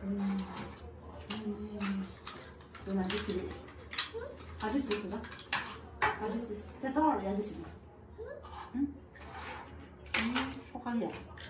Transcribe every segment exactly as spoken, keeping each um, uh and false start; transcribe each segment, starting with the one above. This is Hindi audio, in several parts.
What is this? What is this? What is this? The door is this. Hmm? Hmm?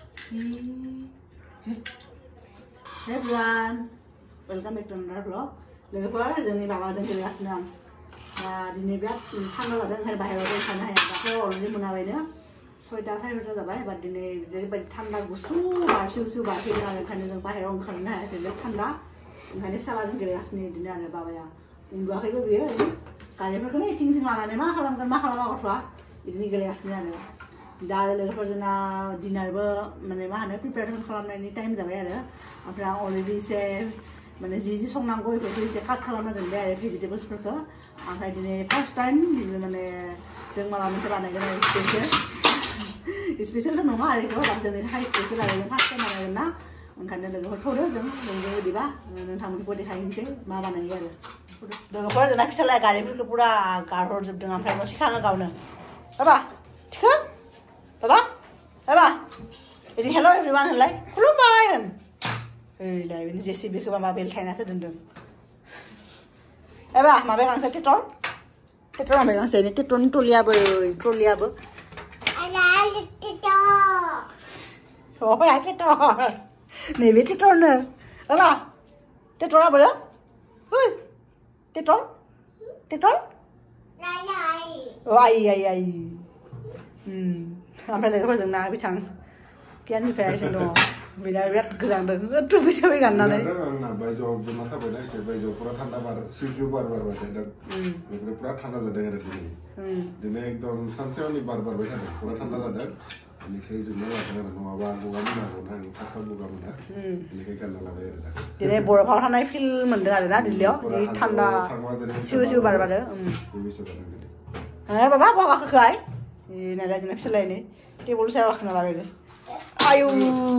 Hey everyone, welcome back to another vlog. Look, जोंनि बाबाजों गेलेगासिनो आं. दा दिनै बिराद थान्दा जादों ओंखायनो बाहेरायाव दोनखानो हाया. दाथ' अलरेडि मोनाबायनो. सयथा सारायथा जाबाय बाट दिनै ओरैबायदि थान्दा गुसु बार सिउ सिउ बारफैदों आरो ओंखायनो जों बाहेरायाव ओंखारनो हायाखै बिराद थान्दा. ओंखायनो फिसालाजों गेलेगासिनो बिदिनो आरो बाबाया. उन्दुआखैबो बियो गारिफोरखौनो इथिं इथिं लानानै मा खालामगोन मा खालामा गथ'आ बिदिनो गेलेगासिनो आरो. दा आरो लोगोफोरजोंना डिनारबो माने मा होनो प्रिपेरेसन खालामनायनि टाइम जाबाय आरो. ओमफ्राय आं अलरेडि एसे माने जि जि संनांगौ बेफोरखौ एसे काट खालामना दोनबाय आरो भेजिटेबल्सफोरखौ. ओमफ्राय दिनै फार्स्ट टाइम माने जों माबा मोनसे बानायगोन आरो स्पेसियेल स्पेसियलथ' नङा आरो बेखौ बाट जोंनि थाखाय स्पेसियेल आरो जों फार्स्ट टाइम बानायगोन ना. ओंखायनो लोगोफोर थौदो जों जोंबो बिदिबा नोंथांमोनखौ देखायनोसै मा बानायो आरो. लोगोफोर जोंना फिसालाया गारिफोरखौ पुरा गारहरजोबदों ओमफ्राय न' थिखाङो गावनो. बाबा थिखो बाबा बाबा बिदि हेल' एभरिवान होनलाय खुलुमबाय होन. ओइलाय बिनि जेसिबिखौ माबा बेलथायनासो दोनदों. एबा माबाया गांसे टेटर टेटर माबाया गांसे ini टेटरनि ट्रलियाबो ट्रलियाबो oh ya टेटर नैबे टेटरनो एबा टेटरा बोरो ओइ टेटर टेटर oh ai ai ai hmm ओमफ्राय लोगोफोरजों ना बिथां गियाननिफ्राय जों दङ बिराद बिराद गोजांदों टुपिसोबो गाननानै आंना बायजोआव जमा थाबायना एसे बायजोआव पुरा थान्दा बार सिउ सिउ बार बारबाय थादों बेनिफ्राय पुरा थान्दा जादों आरो दिनै दिनै एकदम सानसेयावनो बार बारबाय थादों पुरा थान्दा जादों बेनिखाय जोबना लादों आरो नङाबा गगा मोनागौना आंनि थाबथाब गगा मोना बेनिखाय गानना लाबाय आरो दा दिनै बरफाव थानाय फिल मोनदों आरो ना दिल्लीयाव जि थान्दा सिउ सिउ बार बारो बेबायसा जादों दिनै ए बाबा बहा गाखोखाय नायलाय जोंना फिसालायनि टेबोल सायाव गाखोना लाबाय आयु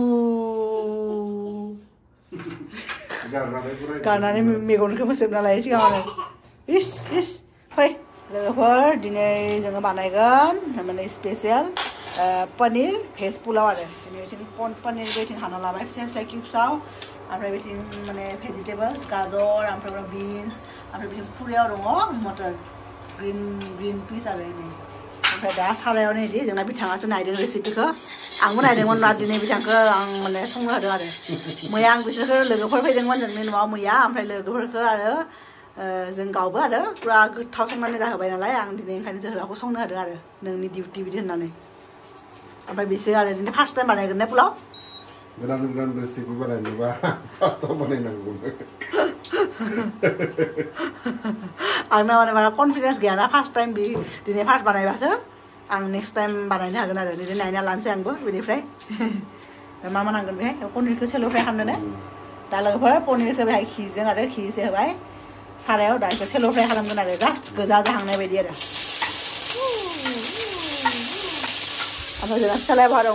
गारनानै मेगनखौ फोजोबना लायो सिगाङावनो इस इस फै लोगोफोर दिनै जोङो बानायगोन माने स्पेसियेल पनिर भेज पुलाव आरो बिथिं पनिर बेथिं हाना लाबाय फिसा फिसा किउब्सआव ओमफ्राय बिथिं माने भेजिटेबल्स गाजर ओमफ्राय बिन्स ओमफ्राय बिथिं खुरियाव दङ मटर ग्रिन ग्रिन पिस आरो नै ओमफ्राय दा सारायावनो इदि जोंना बिथाङासो नायदों रेसिपिखौ आंबो नायदोंमोन दा दिनै बिथांखौ आं माने संनो होदों आरो मैया आं बिसोरखौ लोगोफोर फैदोंमोन जोंनि न'आव मैया ओमफ्राय लोगोफोरखौ आरो जों गावबो आरो पुरा गोथाव संनानै जाहोबाय नालाय आं दिनै ओंखायनो जोहोलावखौ संनो होदों आरो नोंनि डिउटि बिदि होननानै ओमफ्राय बिसोर आरो दिनै फार्स्ट टाइम बानायगोन ना पुलाव गोदान गोदान रेसिपि बानायनोबा फार्स्टआव बानायनांगौ आंना माने बारा कनफिडेन्स गैयाना फार्स्ट टाइम बि दिनै फार्स्ट बानायबासो आं नेक्स्ट टाइम बानायनो हागोन आरो दिनै नायना लानोसै आंबो बेनिफ्राय मा मा नांगोन बेहाय पनिरखौ सेल' फ्राय खालामनो दा लोगोफोर पनिरखौ बेहाय घिजों आरो घि एसे होबाय सारायाव दा बेखौ सेल' फ्राय खालामगोन आरो जास्ट गोजा जाहांनाय बायदि आरो ओमफ्राय जोंना फिसालाया बहा दङ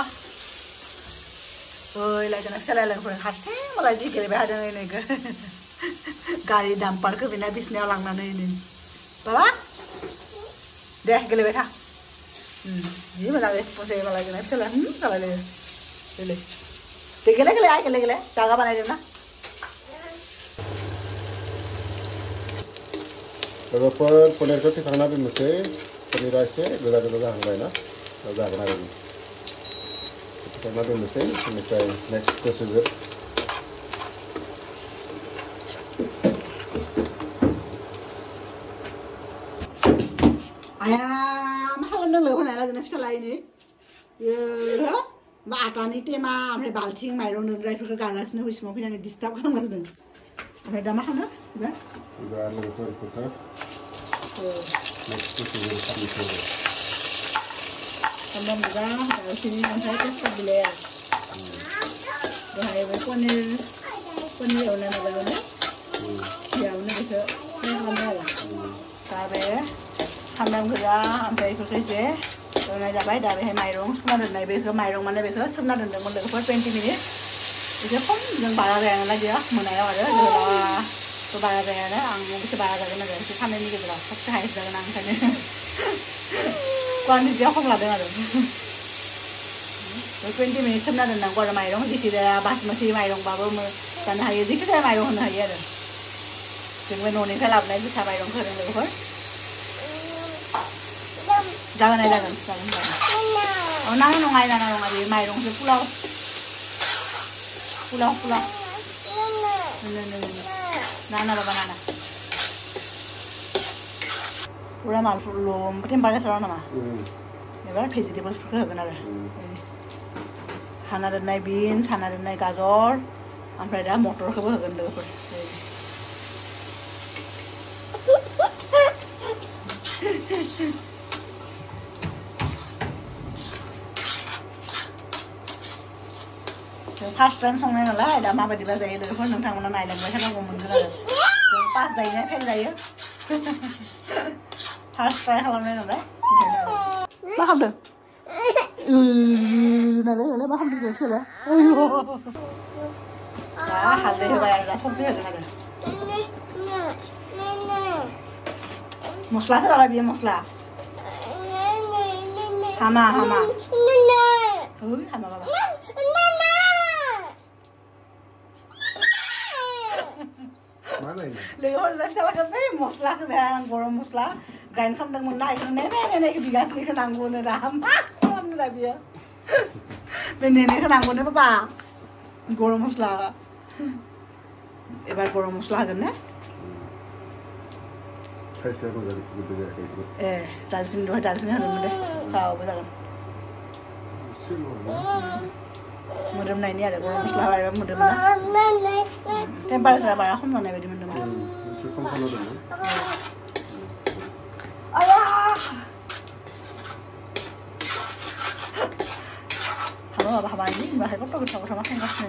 ओइलाय जोंना फिसालाया लोगोफोर हारसिं मालाय जि गेलेबाय थादों ओइनोखौ गारि डाम्पारखौ बेना बिसिनायाव लांनानै नै बाबा दे गेलेबाय था जि मोजां रेसपन्स होयो मालाय जोंना फिसालाया होम जालायलायो गेले दे गेले गेले आइ गेले गेले जागा बानायदों ना लोगोफोर पनिरखौ थिखांना दोननोसै पनिरा एसे गोजा गोजा जाहांबाय ना जागोन आरो थिखांना दोननोसै बेनिफ्राय नेक्स्ट प्रसिजार आया मा खालामदों लोगो नायला जोंना फिसालायनि बेयो मा आटानि टेमा ओमफ्राय बाल्थिं माइरं दोनग्रा बेफोरखौ गारगासिनो बैसिमाव फैनानै डिस्टार्ब खालामगासिनो ओमफ्राय दा मा खालामो एबार एबार लोगोफोर बेफोरखौ नेक्स्ट प्रसिजार खालामनोसै सामब्राम गोजा दालचिनि ओमफ्राय तेजपात बिलाइ आरो बेहाय बे पनिर पनिर एवनाय माबायावनो घियावनो बेखौ फ्राय खालामो आरो दा बे सामब्राम गोजा ओमफ्राय बेफोरखौ एसे एवनाय जाबाय दा बेहाय माइरं सुना दोननाय बेखौ माइरं माने बेखौ सोमना दोनदोंमोन लोगोफोर टुवेन्टि मिनिट एसे खम जों बारा जाया नालाय बेयो मोनायाव आरो जोहोलावाथ' बारा जायानो आं एसे बारा जागोन आरो एसे सानैनि गेजेराव सबसे हाइस जागोन आं ओंखायनो क्वान्टिटिया खम लादों आरो टुवेन्टि मिनिट सोमना दोननांगौ आरो माइरं जेखि जाया बासमति माइरंबाबो जानो हायो जिखि जाया माइरं होनो हायो आरो जों बे न'निफ्राय लाबोनाय जोसा माइरंखौ होदों लोगोफोर जागोन जागोन जागोन जागोन अ नाङा नङा नाङा नङा बे माइरंसो पुलाव पुलाव पुलाव ना ना बाबा ना ना पुरा मालफुलम टेम्पारेचाराव नामा एबार भेजिटेबल्सफोरखौ होगोन आरो हाना दोननाय बिन्स हाना दोननाय गाजर ओमफ्राय दा मटरखौबो होगोन लोगोफोर फार्स्ट टाइम संनाय नालाय दा माबायदिबा जायो लोगोफोर नोंथांमोना नायलांबाय थानांगौ मोनगोन आरो जों पास जायो ना फेल जायो फार्स्ट ट्राय खालामनाय नालाय मा खालामदों नालाय नालाय मा खालामदों जों फिसाला दा हालदै होबाय आरो दा संख्रि होगोन आरो मस्ला होबाय बियो मस्ला हामा हामा ओइ हामा बाबा लोगोफोर फिसालाखौ बै मस्ला होबाय आं गरम मस्ला ग्राइन्ड खालामदोंमोन ना बेखौ नेने नेने बिगासेनिखौ नांगौनो दा मा खालामनो दा बियो बे नेनेखौ नांगौनो बाबा गरम मस्ला एबार गरम मस्ला होगोन ना ए दालचिनि दहाय दालचिनि होदोंमोन दे खावबो जागोन मोदोमनायनि आरो गरम मस्ला होबाय मोदोमो ना टेम्पारेचारा बारा खम जानाय बायदि मोनदोंमोन हाबा माबा हाबा ini बाहाय गथ' गोथाव गोथाव मा खालामगासिनो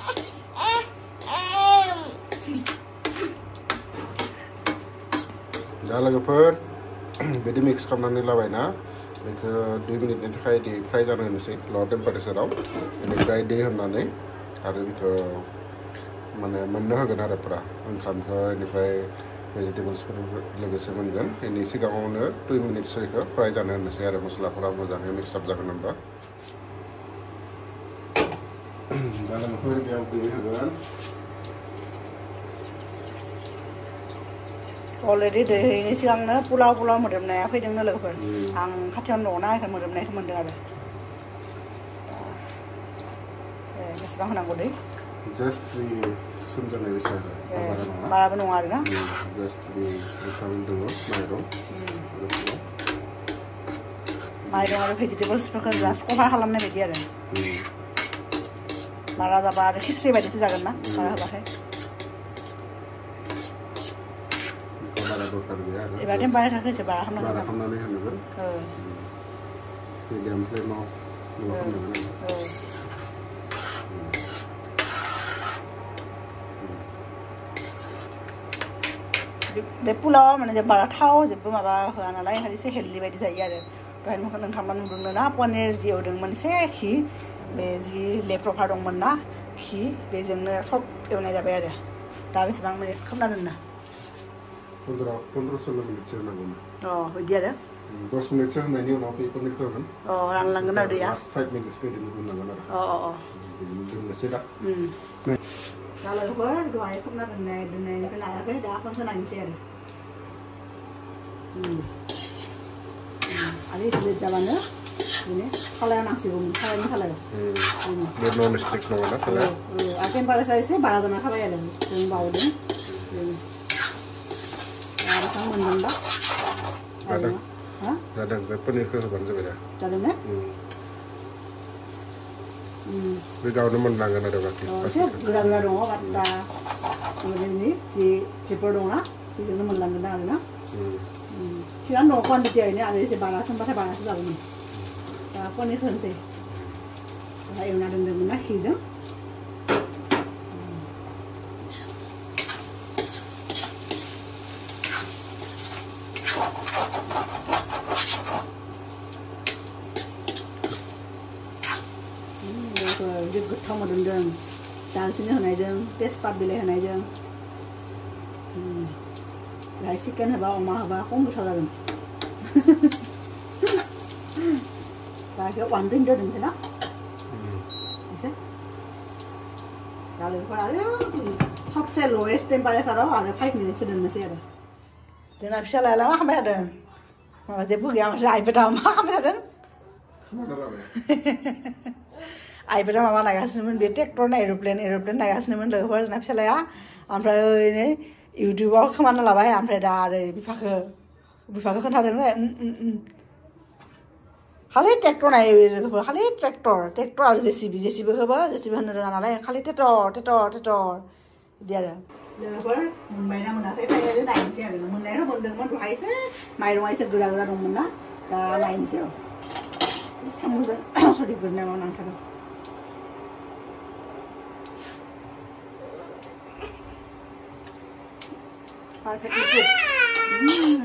दा लोगोफोर बिदि मिक्स खालामनानै लाबायना बेखौ दुइ मिनिटनि थाखाय दै फ्राय जानो होनोसै ल' टेम्पारेचाराव बेनिफ्राय दै होनानै आरो बेखौ माने मोननो होगोन आरो पुरा ओंखामखौ बेनिफ्राय भेजिटेबल्सफोर लोगोसे मोनगोन बेनि सिगाङावनो दुइ मिनिटसो बेखौ फ्राय जानो होनोसै आरो मस्लाफोरा मोजाङै मिक्स आप जागोन होनबा दा लोगोफोर बेयाव दै होगोन अलरेडि दै होयैनि सिगांनो पुलाव पुलाव मोदोमनाया फैदोंनो लोगोफोर आं खाथियावनो दङना बेखौ मोदोमनायखौ मोनदों आरो ए बेसेबां होनांगौ दै जास्ट बे सोमजानाय बेसे बाराबो नङा आरो ना जास्ट बे बेसेबां दङ माइरं माइरं आरो भेजिटेबल्सफोरखौ जास्ट कभार खालामनाय बायदि आरो बारा जाबा आरो खिस्रि बायदिसो जागोन ना बारा होबाथाय एबार टेम्पारेचारखौ एसे बारा खालामनांगोन बारा खालामनानै होनांगोन मिडियाम फ्लेमाव खालामनांगोन बे पुलाव माने जे बारा थाव जेबो माबा होआ नालाय एसे हेल्दि बायदि जायो आरो दहाय नोंथांमोन नुदोंनो ना पनिर जि एवदोंमोन एसे घि बे जि लेफ्टभार दंमोन ना घि बेजोंनो सब एवनाय जाबाय आरो दा बेसेबां मिनिट खोबना दोननो पंद्रह पंद्रह सोलह मिनिटसो होनांगौमोन अ बिदि आरो दस मिनिटसो होनायनि उनाव बे पनिरखौ होगोन अ रानलांगोन आरो दैया फाइभ मिनिटस बिदिनो दोननांगोन आरो अ अ अ दोननोसै दा दा लोगोफोर दहाय खोबना दोननाय दोननायनिफ्राय नायाखै दा खनसे नायनोसै आरो आरो एसे लेट जाबानो बेनो खालायाव नांसिगौ खालायनि खालायाव बे नन स्टिक नङा ना खालाया आरो टेम्पारेचार एसे बारा जाना खाबाय आरो जों बावदों बेसेबां मोनगोनबा जादों जादों बे पनिरखौ होबानो जाबाय दा जादों ने बे गावनो मोनलांगोन आरो बाखि एसे गोरा गोरा दङ दा बेनि जि पेपार दङ ना बेजोंनो मोनलांगोन आरो ना थिगानो दङ क्वान्टिटिया बेनो आरो एसे बारासो होनबाथाय बारासो जागौमोन दा पनिर होनोसै दा एवना दोनदोंमोन ना घिजों गोथाव मोदोमदों दालचिनि होनायजों तेजपात बिलाइ होनायजों बेहाय चिकेन होबा अमा होबा खम गोथाव जागोन दा बेखौ वान टुवेन्टि दोनसै ना एसे दा लोगोफोर आरो सबसे लवेस्ट टेम्पारेचाराव आरो फाइभ मिनिटसो दोननोसै आरो जोंना फिसालायालाय मा खालामबाय थादों माबा जेबो गैया ओमफ्राय आइफोरा मा खालामबाय थादों आइफोरा माबा नायगासिनोमोन बे ट्रेक्टर एर'प्लेन एर'प्लेन नायगासिनोमोन लोगोफोर जोंना फिसालाया ओमफ्राय ओरैनो इउटुबाव खोमाना लाबाय ओमफ्राय दा आरो बिफाखौ बिफाखौ खोन्थादों खालि ट्रेक्टर नायो लोगोफोर खालि ट्रेक्टर ट्रेक्टर आरो जेसिबि जेसिबिखौबो जेसिबि होनो रोङा नालाय खालि ट्रेक्टर ट्रेक्टर ट्रेक्टर बिदि आरो लोगोफोर मोनबायना मोनाखै फाइनालि नायनोसै आरो मोननायाथ' मोनदोंमोन दहायसो माइरङा एसे गोरा गोरा दंमोन ना दा नायनोसै र' साम'जों सरि गोरनायाव नांथारदों Perfectly cooked. Mmm.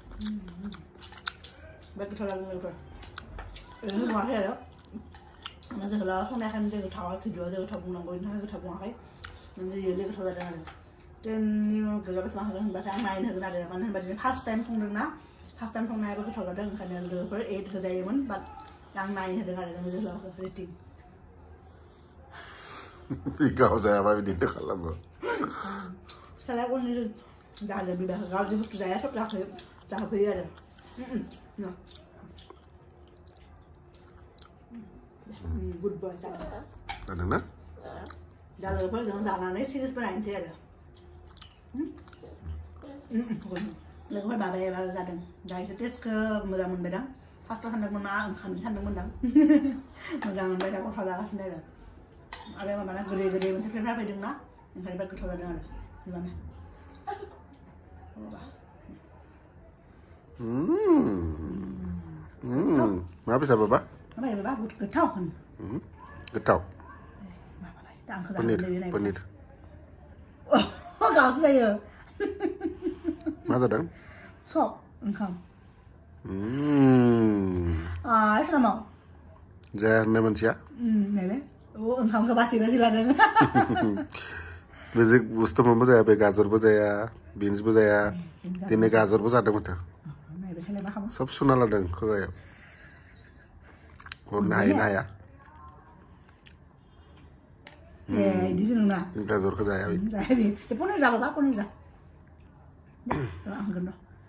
Bagus lah lupa. Ini semua saya dah. Masa kalau aku nak kan dia ketawa kedua dia ketawa pulang kau ini ketawa pulang kai. Nanti dia dia ketawa dah. Dan ni kerja bersama dengan bahasa main dengan ada mana bahasa first time pun dengar. First time pun naik ketawa dah kan dia dia per eight kerja yang but yang main dengan ada masa kalau aku rating. Kau saya apa ini tu kalau aku. Saya pun ni dah lebih dah kalau jemput saya sok dah dah pergi ada. No. Good boy tak. Ada nak? Dah lepas jangan salah ni serius pernah ini ada. Lepas bapa bapa zadang. Dah setes ke muzamun bedang. Pastor hendak mana engkau hendak mana. Muzamun bedang kau fadah sendiri. Ada mana gede-gede macam apa bedang na? Engkau ni berkata zadang ada. Di mana? Hmm. Hmm. Apa bisa bapa? Apa ya bapa? Getau kan? Hmm. Getau. Paneer. Paneer. Oh, kau saya. Mana dang? Sok engkau. Hmm. Ah, apa nama? Jangan nama siapa? Hmm, nele. Oh, engkau ke basi basi lah deng. Basic busto mama saya apa gazor bujaya, beans bujaya, tiene gazor bujada mata. सब सुना लड़न खो गया और नहाई नहाया ये दिस ना इनका जोर खो जाया भी जाया भी ये पुणे जा बाबा पुणे जा राम करना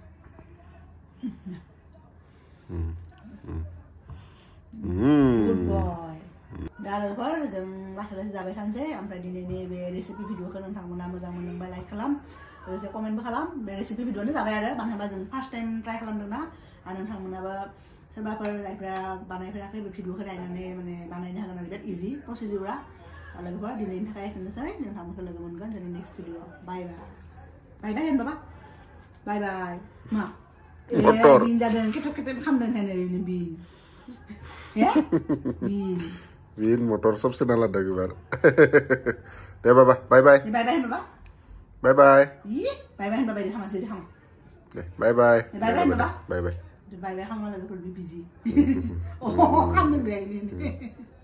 good boy dah lepas जों लासै लासै जाबाय थानोसै ओमफ्राय दिनैनि बे रेसिपि भिडिअखौ नोंथांमोना मोजां मोनदोंबा लाइक खालाम लोगोसे कमेन्टबो खालाम बे रेसिपि भिडिअआनो जाबाय आरो मानो होनबा जों फार्स्ट टाइम ट्राइ खालामदोंना आरो नोंथांमोनाबो सोरबाफोर जायफ्रा बानायफेराखै बे भिडिअखौ नायनानै माने बानायनो हागोन आरो बिराद इजि प्रसिडिउरा लोगोफोर दिनैनि थाखाय एसेनोसै नोंथांमोनखौ लोगो मोनगोन जोंनि नेक्स्ट भिडिअआव बाय बाय बाय बाय होन बाबा बाय बाय मा ए बिन जादों केटप केटप खालामदों होनो बिन ya बिन बिन मटर सबसे नाला दा गबार दे बाबा बाय बाय बाय बाय होन बाबा Bye bye. Iya, bye bye bye bye sama sih sama. Bye bye. Bye bye bye. Bye bye. Bye bye kamu lagi pergi busy. Oh, kamu deh ini.